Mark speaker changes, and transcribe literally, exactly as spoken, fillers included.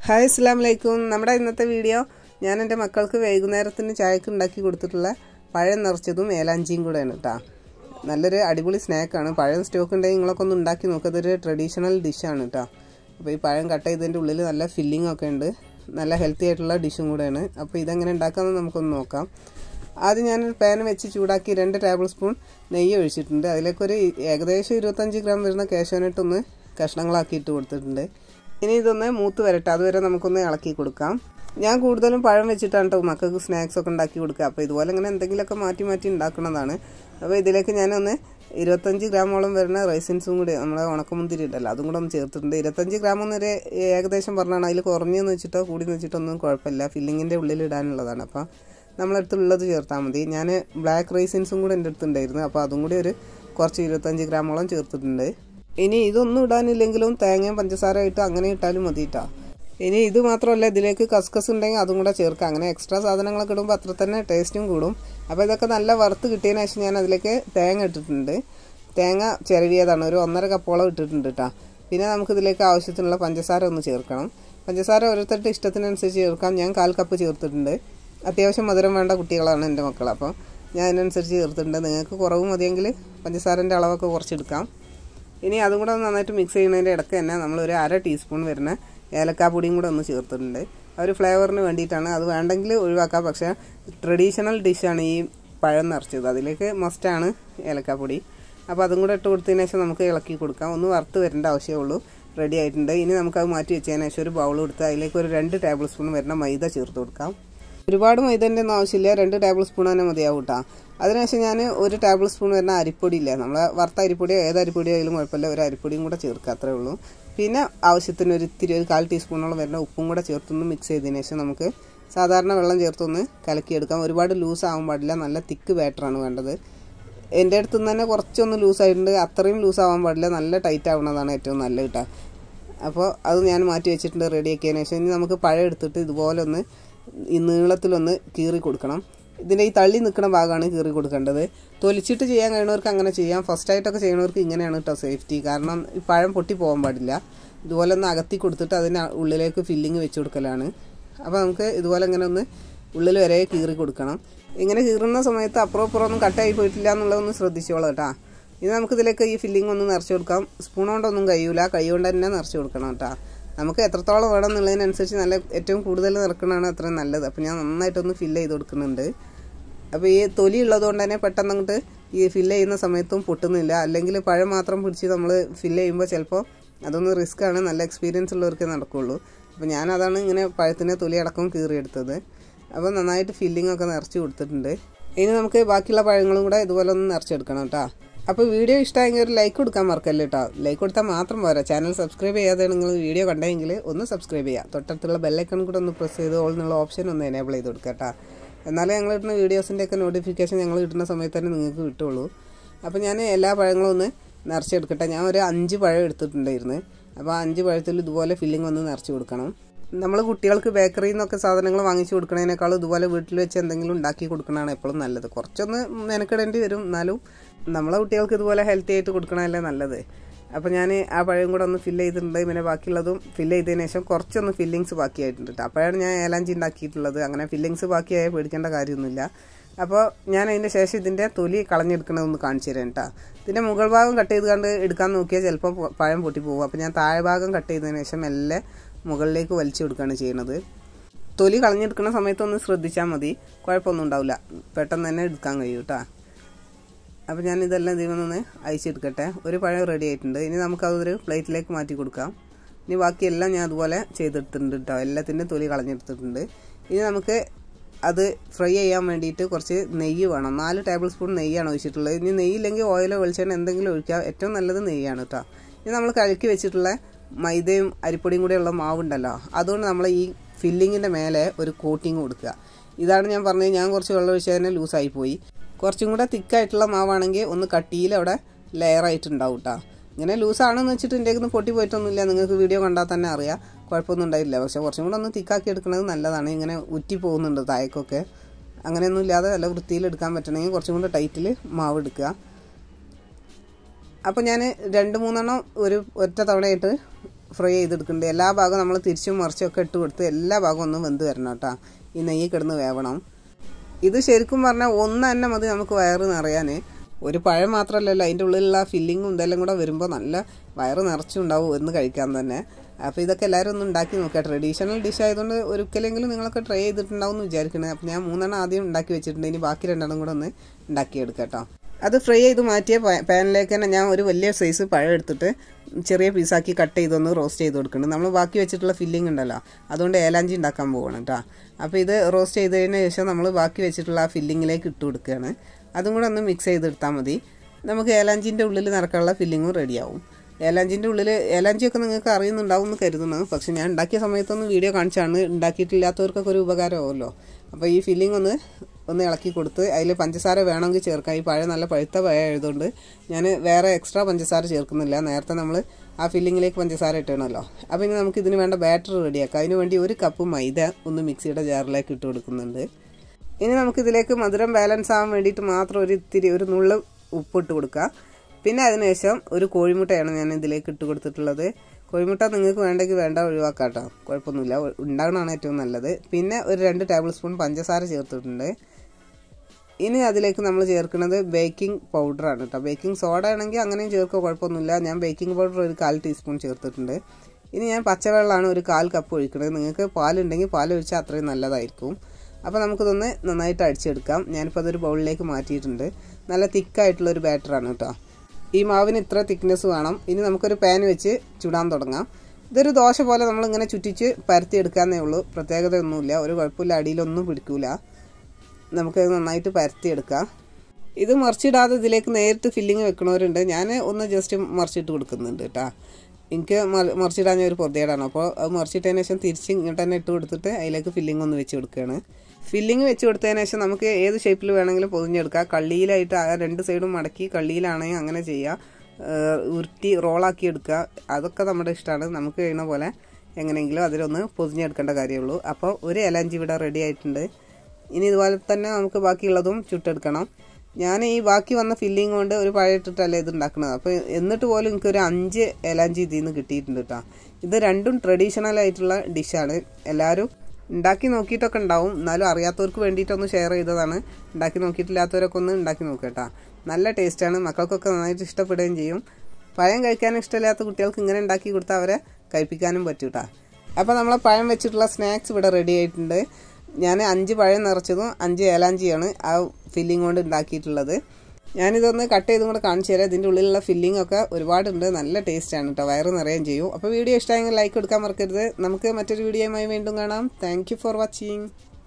Speaker 1: Hi അസ്സലാമു അലൈക്കും. നമ്മുടെ ഇന്നത്തെ വീഡിയോ ഞാൻ എൻ്റെ മക്കൾക്ക് വൈകുന്നേരത്തിന് ചായക്ക് ഉണ്ടാക്കി കൊടുത്തിട്ടുള്ള പഴം നിറച്ചതും ഏലാഞ്ചിയും കൂടെയാണ് കേട്ടോ. നല്ലൊരു അടിപൊളി സ്നാക്കാണ്. പഴം സ്റ്റോക്ക് ഉണ്ടെങ്കിൽ നിങ്ങളൊക്കെ ഒന്ന് ഉണ്ടാക്കി നോക്കുക. ഇതൊരു ട്രഡീഷണൽ ഡിഷാണ് കേട്ടോ. അപ്പോൾ ഈ പഴം കട്ട് ചെയ്തതിൻ്റെ ഉള്ളിൽ നല്ല ഫില്ലിംഗ് ഒക്കെ ഉണ്ട്. നല്ല ഹെൽത്തി ആയിട്ടുള്ള ഡിഷും കൂടെയാണ്. അപ്പോൾ ഇതെങ്ങനെ ഉണ്ടാക്കാമെന്ന് നമുക്കൊന്ന് നോക്കാം. ആദ്യം ഞാനൊരു പാൻ വെച്ച് ചൂടാക്കി രണ്ട് ടേബിൾ സ്പൂൺ നെയ്യ് ഒഴിച്ചിട്ടുണ്ട്. അതിലേക്കൊരു ഏകദേശം ഇരുപത്തഞ്ച് ഗ്രാം വരുന്ന കാഷ്യൂനട്ടൊന്ന് കഷ്ണങ്ങളാക്കി ഇട്ട് കൊടുത്തിട്ടുണ്ട്. ഇനി ഇതൊന്ന് മൂത്ത് വരട്ടെ, അതുവരെ നമുക്കൊന്ന് ഇളക്കി കൊടുക്കാം. ഞാൻ കൂടുതലും പഴം വെച്ചിട്ടാണ് കേട്ടോ മക്കൾക്ക് സ്നാക്സ് ഒക്കെ ഉണ്ടാക്കി കൊടുക്കുക. അപ്പോൾ ഇതുപോലെ ഇങ്ങനെ എന്തെങ്കിലുമൊക്കെ മാറ്റി മാറ്റി ഉണ്ടാക്കുന്നതാണ്. അപ്പോൾ ഇതിലേക്ക് ഞാനൊന്ന് ഇരുപത്തഞ്ച് ഗ്രാമോളം വരുന്ന റൈസിൻസും കൂടി നമ്മുടെ ഉണക്കമുന്തിരി ഉണ്ടല്ലോ അതും കൂടെ ഒന്ന് ചേർത്തിട്ടുണ്ട്. ഇരുപത്തഞ്ച് ഗ്രാം എന്നൊരു ഏകദേശം പറഞ്ഞാണ്. അതിൽ കുറഞ്ഞെന്ന് വെച്ചിട്ടോ കൂടി എന്ന് വെച്ചിട്ടൊന്നും കുഴപ്പമില്ല. ഫില്ലിങ്ങിൻ്റെ ഉള്ളിൽ ഇടാനുള്ളതാണ്. അപ്പോൾ നമ്മളടുത്തുള്ളത് ചേർത്താൽ മതി. ഞാൻ ബ്ലാക്ക് റൈസിൻസും കൂടെ എൻ്റെ അടുത്തുണ്ടായിരുന്നു. അപ്പോൾ അതും കൂടി ഒരു കുറച്ച് ഇരുപത്തഞ്ച് ഗ്രാമോളം ചേർത്തിട്ടുണ്ട്. ഇനി ഇതൊന്നും ഇടാനില്ലെങ്കിലും തേങ്ങയും പഞ്ചസാര ഇട്ട് അങ്ങനെ ഇട്ടാലും മതി കേട്ടോ. ഇനി ഇത് മാത്രമല്ല, ഇതിലേക്ക് കസ്കസ് ഉണ്ടെങ്കിൽ അതും കൂടെ ചേർക്കാം. അങ്ങനെ എക്സ്ട്രാ സാധനങ്ങളൊക്കെ ഇടുമ്പോൾ അത്ര തന്നെ ടേസ്റ്റും കൂടും. അപ്പോൾ ഇതൊക്കെ നല്ല വറുത്ത് കിട്ടിയതിന് ശേഷം ഞാൻ അതിലേക്ക് തേങ്ങ ഇട്ടിട്ടുണ്ട്. തേങ്ങ ചിരവിയതാണ്, ഒരു ഒന്നര കപ്പോളം ഇട്ടിട്ടുണ്ട് കേട്ടോ. പിന്നെ നമുക്കിതിലേക്ക് ആവശ്യത്തിനുള്ള പഞ്ചസാര ഒന്ന് ചേർക്കണം. പഞ്ചസാര ഓരോരുത്തരുടെ ഇഷ്ടത്തിനനുസരിച്ച് ചേർക്കാം. ഞാൻ കാൽ കപ്പ് ചേർത്തിട്ടുണ്ട്. അത്യാവശ്യം മധുരം വേണ്ട കുട്ടികളാണ് എൻ്റെ മക്കൾ. അപ്പോൾ ഞാൻ അതിനനുസരിച്ച് ചേർത്തിട്ടുണ്ട്. നിങ്ങൾക്ക് കുറവ് മതിയെങ്കിൽ പഞ്ചസാരൻ്റെ അളവൊക്കെ കുറച്ചെടുക്കാം. ഇനി അതും കൂടെ നന്നായിട്ട് മിക്സ് ചെയ്യുന്നതിൻ്റെ ഇടയ്ക്ക് തന്നെ നമ്മളൊരു അര ടീസ്പൂൺ വരുന്ന ഏലക്കാപ്പൊടിയും കൂടെ ഒന്ന് ചേർത്തിട്ടുണ്ട്. ആ ഒരു ഫ്ലേവറിന് വേണ്ടിയിട്ടാണ്. അത് വേണ്ടെങ്കിൽ ഒഴിവാക്കാം. പക്ഷേ ട്രഡീഷണൽ ഡിഷാണ് ഈ പഴം നിറച്ചത്, അതിലേക്ക് മസ്റ്റാണ് ഏലക്കാപ്പൊടി. അപ്പോൾ അതും കൂടെ ഇട്ട് കൊടുത്തതിന് ശേഷം നമുക്ക് ഇളക്കി കൊടുക്കാം. ഒന്ന് വറുത്ത് വരേണ്ട ആവശ്യമേ ഉള്ളൂ. റെഡി ആയിട്ടുണ്ട്. ഇനി നമുക്കത് മാറ്റി വെച്ചതിന് ശേഷം ഒരു ബൗൾ എടുത്ത് അതിലേക്ക് ഒരു രണ്ട് ടേബിൾ സ്പൂൺ വരുന്ന മൈദ ചേർത്ത് കൊടുക്കാം. ഒരുപാട് മൈദൻ്റെ ഒന്നും ആവശ്യമില്ല, രണ്ട് ടേബിൾ സ്പൂൺ തന്നെ മതിയാവും കേട്ടോ. അതിനുശേഷം ഞാൻ ഒരു ടേബിൾ സ്പൂൺ വരുന്ന അരിപ്പൊടി ഇല്ല, നമ്മളെ വറുത്ത അരിപ്പൊടിയോ ഏത് അരിപ്പൊടിയോ ആയാലും കുഴപ്പമില്ല, ഒരു അരിപ്പൊടിയും കൂടെ ചേർക്കുക, അത്രേ ഉള്ളൂ. പിന്നെ ആവശ്യത്തിന് ഒരു ഇത്തിരി ഒരു കാൽ ടീസ്പൂണോളം വരുന്ന ഉപ്പും കൂടെ ചേർത്തൊന്ന് മിക്സ് ചെയ്തതിന് ശേഷം നമുക്ക് സാധാരണ വെള്ളം ചേർത്തൊന്ന് കലക്കിയെടുക്കാം. ഒരുപാട് ലൂസ് ആവാൻ പാടില്ല, നല്ല തിക്ക് ബാറ്ററാണ് വേണ്ടത്. എൻ്റെ അടുത്ത് നിന്ന് തന്നെ കുറച്ചൊന്ന് ലൂസായിട്ടുണ്ട്. അത്രയും ലൂസ് ആവാൻ പാടില്ല, നല്ല ടൈറ്റ് ആവുന്നതാണ് ഏറ്റവും നല്ല കേട്ടോ. അപ്പോൾ അത് ഞാൻ മാറ്റി വെച്ചിട്ടുണ്ട്. റെഡിയാക്കിയതിന് ശേഷം ഇനി നമുക്ക് പഴം എടുത്തിട്ട് ഇതുപോലെ ഒന്ന് ഈ നീളത്തിലൊന്ന് കീറി കൊടുക്കണം. ഇതിൻ്റെ ഈ തള്ളി നിൽക്കുന്ന ഭാഗമാണ് കീറി കൊടുക്കേണ്ടത്. തൊലിച്ചിട്ട് ചെയ്യാൻ കഴിയുന്നവർക്ക് അങ്ങനെ ചെയ്യാം. ഫസ്റ്റായിട്ടൊക്കെ ചെയ്യുന്നവർക്ക് ഇങ്ങനെയാണ് കേട്ടോ സേഫ്റ്റി. കാരണം ഈ പഴം പൊട്ടി പോകാൻ പാടില്ല. ഇതുപോലെ ഒന്ന് അകത്തി കൊടുത്തിട്ട് അതിന് ഉള്ളിലേക്ക് ഫില്ലിങ് വെച്ച് കൊടുക്കലാണ്. അപ്പോൾ നമുക്ക് ഇതുപോലെ ഇങ്ങനെ ഒന്ന് ഉള്ളിൽ വരെ കീറി കൊടുക്കണം. ഇങ്ങനെ കീറുന്ന സമയത്ത് അപ്പുറം അപ്പുറം ഒന്നും കട്ടായി പോയിട്ടില്ല എന്നുള്ളതൊന്ന് ശ്രദ്ധിച്ചോളാം കേട്ടോ. ഇനി നമുക്കിതിലേക്ക് ഈ ഫില്ലിങ് ഒന്ന് നിറച്ച് കൊടുക്കാം. സ്പൂൺ കൊണ്ടൊന്നും കഴിയൂല, കൈ കൊണ്ട് തന്നെ നിറച്ച് കൊടുക്കണം കേട്ടോ. നമുക്ക് എത്രത്തോളം വേണം എന്നുള്ളതിനനുസരിച്ച് നല്ല ഏറ്റവും കൂടുതൽ നിറക്കണതാണ് അത്രയും നല്ലത്. അപ്പോൾ ഞാൻ നന്നായിട്ടൊന്ന് ഫില്ല് ചെയ്ത് കൊടുക്കുന്നുണ്ട്. അപ്പോൾ ഈ തൊലി ഉള്ളതുകൊണ്ട് തന്നെ പെട്ടെന്ന് അങ്ങോട്ട് ഈ ഫില്ല് ചെയ്യുന്ന സമയത്തും പൊട്ടുന്നില്ല. അല്ലെങ്കിൽ പഴം മാത്രം പിടിച്ച് നമ്മൾ ഫില്ല് ചെയ്യുമ്പോൾ ചിലപ്പോൾ അതൊന്ന് റിസ്ക് ആണ്. നല്ല എക്സ്പീരിയൻസ് ഉള്ളവർക്കേ നടക്കുകയുള്ളൂ. അപ്പോൾ ഞാനതാണ് ഇങ്ങനെ പഴത്തിൻ്റെ തൊലി അടക്കം കീറിയെടുത്തത്. അപ്പോൾ നന്നായിട്ട് ഫില്ലിംഗ് ഒക്കെ നിറച്ച് കൊടുത്തിട്ടുണ്ട്. ഇനി നമുക്ക് ബാക്കിയുള്ള പഴങ്ങളും കൂടെ ഇതുപോലെ ഒന്ന് നിറച്ചെടുക്കണം കേട്ടോ. അപ്പോൾ വീഡിയോ ഇഷ്ടമായെങ്കിൽ ഒരു ലൈക്ക് കൊടുക്കാൻ മറക്കല്ലേ കേട്ടോ. ലൈക്ക് കൊടുത്താൽ മാത്രം പോരാ, ചാനൽ സബ്സ്ക്രൈബ് ചെയ്യാതെ നിങ്ങൾ വീഡിയോ കണ്ടെങ്കിൽ ഒന്ന് സബ്സ്ക്രൈബ് ചെയ്യുക. തൊട്ടടുത്തുള്ള ബെല്ലൈക്കൺ കൂടെ ഒന്ന് പ്രസ് ചെയ്ത് ഓൾ എന്നുള്ള ഓപ്ഷൻ ഒന്ന് എനേബിൾ ചെയ്ത് കൊടുക്കുക കേട്ടോ. എന്നാലേ ഞങ്ങൾ കിട്ടുന്ന വീഡിയോസിൻ്റെയൊക്കെ നോട്ടിഫിക്കേഷൻ ഞങ്ങൾ കിട്ടുന്ന സമയത്ത് തന്നെ നിങ്ങൾക്ക് കിട്ടുള്ളൂ. അപ്പോൾ ഞാൻ എല്ലാ പഴങ്ങളും ഒന്ന് നിറച്ചെടുക്കട്ടെ. ഞാൻ ഒരു അഞ്ച് പഴം എടുത്തിട്ടുണ്ടായിരുന്നു. അപ്പോൾ ആ അഞ്ച് പഴത്തിൽ ഇതുപോലെ ഫില്ലിംഗ് ഒന്ന് നിറച്ച് കൊടുക്കണം. നമ്മൾ കുട്ടികൾക്ക് ബേക്കറിയിൽ നിന്നൊക്കെ സാധനങ്ങൾ വാങ്ങിച്ച് കൊടുക്കുന്നതിനേക്കാളും ഇതുപോലെ വീട്ടിൽ വെച്ച് എന്തെങ്കിലും ഉണ്ടാക്കി കൊടുക്കണതാണ് എപ്പോഴും നല്ലത്. കുറച്ചൊന്ന് മെനക്കെടേണ്ടി വരും, എന്നാലും നമ്മളെ കുട്ടികൾക്ക് ഇതുപോലെ ഹെൽത്തി ആയിട്ട് കൊടുക്കണമല്ലേ നല്ലത്. അപ്പോൾ ഞാൻ ആ പഴം കൂടെ ഒന്ന് ഫില്ല് ചെയ്തിട്ടുണ്ട്. പിന്നെ ബാക്കിയുള്ളതും ഫില്ല് ചെയ്തതിന് ശേഷം കുറച്ചൊന്ന് ഫില്ലിങ്സ് ബാക്കിയായിട്ടുണ്ട്. അപ്പോഴാണ് ഞാൻ ഏലാഞ്ചി ഉണ്ടാക്കിയിട്ടുള്ളത്. അങ്ങനെ ഫില്ലിങ്സ് ബാക്കിയായാൽ പേടിക്കേണ്ട കാര്യമൊന്നുമില്ല. അപ്പോൾ ഞാൻ അതിൻ്റെ ശേഷം ഇതിൻ്റെ തൊലി കളഞ്ഞെടുക്കണമെന്ന് കാണിച്ചു തരാം കേട്ടോ. ഇതിൻ്റെ മുകൾ ഭാഗം കട്ട് ചെയ്ത് കണ്ട് എടുക്കാൻ നോക്കിയാൽ ചിലപ്പോൾ പഴം പൊട്ടി പോകും. അപ്പോൾ ഞാൻ താഴെ ഭാഗം കട്ട് ചെയ്തതിന് ശേഷം എല്ലാം മുകളിലേക്ക് വലിച്ചു കൊടുക്കുകയാണ് ചെയ്യുന്നത്. തൊലി കളഞ്ഞെടുക്കുന്ന സമയത്തൊന്ന് ശ്രദ്ധിച്ചാൽ മതി, കുഴപ്പമൊന്നും ഉണ്ടാവില്ല, പെട്ടെന്ന് തന്നെ എടുക്കാൻ കഴിയും കേട്ടോ. അപ്പോൾ ഞാൻ ഇതെല്ലാം ഇതിൽ നിന്ന് അയച്ചെടുക്കട്ടെ. ഒരു പഴം റെഡി ആയിട്ടുണ്ട്. ഇനി നമുക്കതൊരു പ്ലേറ്റിലേക്ക് മാറ്റി കൊടുക്കാം. ഇനി ബാക്കിയെല്ലാം ഞാൻ അതുപോലെ ചെയ്തെടുത്തിട്ടുണ്ട് കേട്ടോ. എല്ലാത്തിൻ്റെ തൊലി കളഞ്ഞെടുത്തിട്ടുണ്ട്. ഇനി നമുക്ക് അത് ഫ്രൈ ചെയ്യാൻ വേണ്ടിയിട്ട് കുറച്ച് നെയ്യ് വേണം. നാല് ടേബിൾ സ്പൂൺ നെയ്യാണ് ഒഴിച്ചിട്ടുള്ളത്. ഇനി നെയ്യില്ലെങ്കിൽ ഓയിലോ വെളിച്ചെണ്ണ എന്തെങ്കിലും ഒഴിക്കാം, ഏറ്റവും നല്ലത് നെയ്യാണ് കേട്ടോ. ഇനി നമ്മൾ കലക്കി വെച്ചിട്ടുള്ള മൈദയും അരിപ്പൊടിയും കൂടെയുള്ള മാവുണ്ടല്ലോ, അതുകൊണ്ട് നമ്മൾ ഈ ഫില്ലിങ്ങിൻ്റെ മേലെ ഒരു കോട്ടിങ് കൊടുക്കുക. ഇതാണ് ഞാൻ പറഞ്ഞത്. ഞാൻ കുറച്ച് വെള്ളം ഒഴിച്ചാൽ തന്നെ ലൂസായി പോയി. കുറച്ചും കൂടെ തിക്കായിട്ടുള്ള മാവാണെങ്കിൽ ഒന്ന് കട്ടിയിൽ അവിടെ ലെയറായിട്ടുണ്ടാവും കേട്ടോ. ഇങ്ങനെ ലൂസാണെന്ന് വെച്ചിട്ട് എൻ്റെ നിന്ന് പൊട്ടി പോയിട്ടൊന്നുമില്ല, നിങ്ങൾക്ക് വീഡിയോ കണ്ടാൽ തന്നെ അറിയാം, കുഴപ്പമൊന്നും ഉണ്ടായില്ല. പക്ഷേ കുറച്ചും കൂടെ ഒന്ന് തിക്കാക്കി എടുക്കുന്നത് നല്ലതാണ്. ഇങ്ങനെ ഉറ്റി പോകുന്നുണ്ട് താഴേക്കൊക്കെ, അങ്ങനെയൊന്നും ഇല്ലാതെ നല്ല വൃത്തിയിൽ എടുക്കാൻ പറ്റണമെങ്കിൽ കുറച്ചും കൂടെ ടൈറ്റിൽ മാവ് എടുക്കുക. അപ്പോൾ ഞാൻ രണ്ട് മൂന്നെണ്ണം ഒരു ഒറ്റ തവണയായിട്ട് ഫ്രൈ ചെയ്തെടുക്കുന്നുണ്ട്. എല്ലാ ഭാഗവും നമ്മൾ തിരിച്ചും മറിച്ചൊക്കെ ഇട്ട് കൊടുത്ത് എല്ലാ ഭാഗവും ഒന്ന് വെന്ത് വരണം കേട്ടോ. ഈ നെയ്യ് കിടന്ന് വേവണം. ഇത് ശരിക്കും പറഞ്ഞാൽ ഒന്ന് തന്നെ മതി നമുക്ക് വയറ് നിറയാൻ. ഒരു പഴം മാത്രമല്ലല്ലോ, അതിൻ്റെ ഉള്ളിലുള്ള ഫില്ലിങ്ങും ഇതെല്ലാം കൂടെ വരുമ്പോൾ നല്ല വയറ് നിറച്ചുണ്ടാവും എന്ന് കഴിക്കാൻ തന്നെ. അപ്പോൾ ഇതൊക്കെ എല്ലാവരും ഒന്ന് ഉണ്ടാക്കി നോക്കുക. ട്രഡീഷണൽ ഡിഷ് ആയതുകൊണ്ട് ഒരിക്കലെങ്കിലും നിങ്ങളൊക്കെ ട്രൈ ചെയ്തിട്ടുണ്ടാവും എന്ന് വിചാരിക്കണേ. അപ്പോൾ ഞാൻ മൂന്നെണ്ണം ആദ്യം ഉണ്ടാക്കി വെച്ചിട്ടുണ്ട്. ഇനി ബാക്കി രണ്ടെണ്ണം കൂടെ ഒന്ന് ഉണ്ടാക്കിയെടുക്കാം കേട്ടോ. അത് ഫ്രൈ ചെയ്ത് മാറ്റിയ പാനിലേക്ക് തന്നെ ഞാൻ ഒരു വലിയ സൈസ് പഴം എടുത്തിട്ട് ചെറിയ പീസാക്കി കട്ട് ചെയ്തൊന്ന് റോസ്റ്റ് ചെയ്ത് കൊടുക്കുന്നുണ്ട്. നമ്മൾ ബാക്കി വെച്ചിട്ടുള്ള ഫില്ലിംഗ് ഉണ്ടല്ലോ, അതുകൊണ്ട് ഏലാഞ്ചി ഉണ്ടാക്കാൻ പോകണം കേട്ടോ. അപ്പോൾ ഇത് റോസ്റ്റ് ചെയ്തതിന് ശേഷം നമ്മൾ ബാക്കി വെച്ചിട്ടുള്ള ആ ഫില്ലിങ്ങിലേക്ക് ഇട്ട് കൊടുക്കുകയാണ്. അതും കൂടെ ഒന്ന് മിക്സ് ചെയ്തെടുത്താൽ മതി. നമുക്ക് ഏലാഞ്ചിൻ്റെ ഉള്ളിൽ നിറക്കാനുള്ള ഫില്ലിങ്ങും റെഡിയാവും. ഏലാഞ്ചിൻ്റെ ഉള്ളിൽ ഏലാഞ്ചിയൊക്കെ നിങ്ങൾക്ക് അറിയുന്നുണ്ടാവും എന്ന് കരുതുന്നു. പക്ഷേ ഞാൻ ഉണ്ടാക്കിയ സമയത്തൊന്ന് വീഡിയോ കാണിച്ചാണ്. ഉണ്ടാക്കിയിട്ടില്ലാത്തവർക്കൊക്കെ ഒരു ഉപകാരമാവുമല്ലോ. അപ്പോൾ ഈ ഫില്ലിംഗ് ഒന്ന് ഒന്ന് ഇളക്കി കൊടുത്ത് അതിൽ പഞ്ചസാര വേണമെങ്കിൽ ചേർക്കാം. ഈ പഴം നല്ല പഴുത്ത പഴം ആയതുകൊണ്ട് ഞാൻ വേറെ എക്സ്ട്രാ പഞ്ചസാര ചേർക്കുന്നില്ല. നേരത്തെ നമ്മൾ ആ ഫില്ലിങ്ങിലേക്ക് പഞ്ചസാര ഇട്ടണമല്ലോ. അപ്പോൾ ഇനി നമുക്ക് ഇതിന് വേണ്ട ബാറ്റർ റെഡിയാക്കാം. അതിന് വേണ്ടി ഒരു കപ്പ് മൈദ ഒന്ന് മിക്സിയുടെ ജാറിലേക്ക് ഇട്ട് കൊടുക്കുന്നുണ്ട്. ഇനി നമുക്കിതിലേക്ക് മധുരം ബാലൻസ് ആവാൻ വേണ്ടിയിട്ട് മാത്രം ഒരു ഇത്തിരി ഒരു നുള്ള് ഉപ്പിട്ട് കൊടുക്കുക. പിന്നെ അതിനുശേഷം ഒരു കോഴിമുട്ടയാണ് ഞാൻ ഇതിലേക്ക് ഇട്ട് കൊടുത്തിട്ടുള്ളത്. കോഴിമുട്ട നിങ്ങൾക്ക് വേണ്ടെങ്കിൽ വേണ്ട ഒഴിവാക്കാം കേട്ടോ, കുഴപ്പമൊന്നുമില്ല. ഉണ്ടാകണമാണ് ഏറ്റവും നല്ലത്. പിന്നെ ഒരു രണ്ട് ടേബിൾ സ്പൂൺ പഞ്ചസാര ചേർത്തിട്ടുണ്ട്. ഇനി അതിലേക്ക് നമ്മൾ ചേർക്കുന്നത് ബേക്കിംഗ് പൗഡറാണ് കേട്ടോ. ബേക്കിംഗ് സോഡ ആണെങ്കിൽ അങ്ങനെയും ചേർക്കുക, കുഴപ്പമൊന്നുമില്ല. ഞാൻ ബേക്കിംഗ് പൗഡർ ഒരു കാൽ ടീസ്പൂൺ ചേർത്തിട്ടുണ്ട്. ഇനി ഞാൻ പച്ചവെള്ളമാണ് ഒരു കാൽ കപ്പ് ഒഴിക്കുന്നത്. നിങ്ങൾക്ക് പാലുണ്ടെങ്കിൽ പാൽ ഒഴിച്ചാൽ അത്രയും നല്ലതായിരിക്കും. അപ്പോൾ നമുക്കിതൊന്ന് നന്നായിട്ട് അടിച്ചെടുക്കാം. ഞാനിപ്പോൾ അതൊരു ബൗളിലേക്ക് മാറ്റിയിട്ടുണ്ട്. നല്ല തിക്കായിട്ടുള്ളൊരു ബാറ്ററാണ് കേട്ടോ. ഈ മാവിന് ഇത്ര തിക്നെസ് വേണം. ഇനി നമുക്കൊരു പാൻ വെച്ച് ചുടാൻ തുടങ്ങാം. ഇതൊരു ദോശ പോലെ നമ്മളിങ്ങനെ ചുറ്റിച്ച് പരത്തിയെടുക്കാന്നേ ഉള്ളൂ, പ്രത്യേകതയൊന്നുമില്ല. ഒരു കുഴപ്പമില്ല, അടിയിലൊന്നും പിടിക്കില്ല. നമുക്കത് നന്നായിട്ട് പരത്തിയെടുക്കാം. ഇത് മറിച്ചിടാതെ ഇതിലേക്ക് നേരിട്ട് ഫില്ലിങ് വെക്കണവരുണ്ട്. ഞാൻ ഒന്ന് ജസ്റ്റ് മറിച്ചിട്ട് കൊടുക്കുന്നുണ്ട് കേട്ടോ. എനിക്ക് മറിച്ചിടാൻ ഞാൻ ഒരു പൊതിയേടാണ്. അപ്പോൾ അത് മറിച്ചിട്ടതിന് ശേഷം തിരിച്ച് ഇങ്ങോട്ട് തന്നെ ഇട്ട് കൊടുത്തിട്ട് അതിലേക്ക് ഫില്ലിങ് ഒന്ന് വെച്ച് കൊടുക്കുകയാണ്. ഫില്ലിങ് വെച്ച് കൊടുത്തതിന് ശേഷം നമുക്ക് ഏത് ഷേപ്പിൽ വേണമെങ്കിലും പൊതിഞ്ഞെടുക്കാം. കള്ളിയിലായിട്ട് ആ രണ്ട് സൈഡും മടക്കി കള്ളിയിലാണെങ്കിൽ അങ്ങനെ ചെയ്യുക. ഉരുട്ടി റോളാക്കി എടുക്കുക. അതൊക്കെ നമ്മുടെ ഇഷ്ടമാണ്. നമുക്ക് കഴിയുന്ന പോലെ എങ്ങനെയെങ്കിലും അതിലൊന്ന് പൊതിഞ്ഞെടുക്കേണ്ട കാര്യമുള്ളൂ. അപ്പോൾ ഒരു എലാഞ്ചി ഇവിടെ റെഡി ആയിട്ടുണ്ട്. ഇനി ഇതുപോലെ തന്നെ നമുക്ക് ബാക്കിയുള്ളതും ചുട്ടെടുക്കണം. ഞാൻ ഈ ബാക്കി വന്ന ഫില്ലിങ് കൊണ്ട് ഒരു പഴം ഇട്ടിട്ടല്ലേ ഇത് ഉണ്ടാക്കുന്നത്. അപ്പോൾ എന്നിട്ട് പോലും എനിക്കൊരു അഞ്ച് എലാഞ്ചി ഇതിൽ നിന്ന് കിട്ടിയിട്ടുണ്ട് കേട്ടോ. ഇത് രണ്ടും ട്രഡീഷണൽ ആയിട്ടുള്ള ഡിഷാണ്. എല്ലാവരും ഉണ്ടാക്കി നോക്കിയിട്ടൊക്കെ ഉണ്ടാവും. എന്നാലും അറിയാത്തവർക്ക് വേണ്ടിയിട്ടൊന്ന് ഷെയർ ചെയ്തതാണ്. ഉണ്ടാക്കി നോക്കിയിട്ടില്ലാത്തവരൊക്കെ ഒന്ന് ഉണ്ടാക്കി നോക്കുക കേട്ടോ. നല്ല ടേസ്റ്റാണ്. മക്കൾക്കൊക്കെ നന്നായിട്ട് ഇഷ്ടപ്പെടുകയും ചെയ്യും. പഴം കഴിക്കാൻ ഇഷ്ടമില്ലാത്ത കുട്ടികൾക്ക് ഇങ്ങനെ ഉണ്ടാക്കി കൊടുത്താൽ അവരെ കഴിപ്പിക്കാനും പറ്റും കേട്ടോ. അപ്പോൾ നമ്മളെ പഴം വെച്ചിട്ടുള്ള സ്നാക്സ് ഇവിടെ റെഡി ആയിട്ടുണ്ട്. ഞാൻ അഞ്ച് പഴം നിറച്ചതും അഞ്ച് ഏലാഞ്ചിയാണ് ആ ഫില്ലിംഗ് കൊണ്ട് ഉണ്ടാക്കിയിട്ടുള്ളത്. ഞാനിതൊന്ന് കട്ട് ചെയ്തും കൂടെ കാണിച്ചു തരാം. ഇതിൻ്റെ ഉള്ളിലുള്ള ഫില്ലിംഗ് ഒക്കെ ഒരുപാടുണ്ട്. നല്ല ടേസ്റ്റാണ് കേട്ടോ. വയറ് നിറയുകയും ചെയ്യും. അപ്പോൾ വീഡിയോ ഇഷ്ടമായെങ്കിൽ ലൈക്ക് കൊടുക്കാൻ മറക്കരുത്. നമുക്ക് മറ്റൊരു വീഡിയോയുമായി വീണ്ടും കാണാം. Thank you for watching.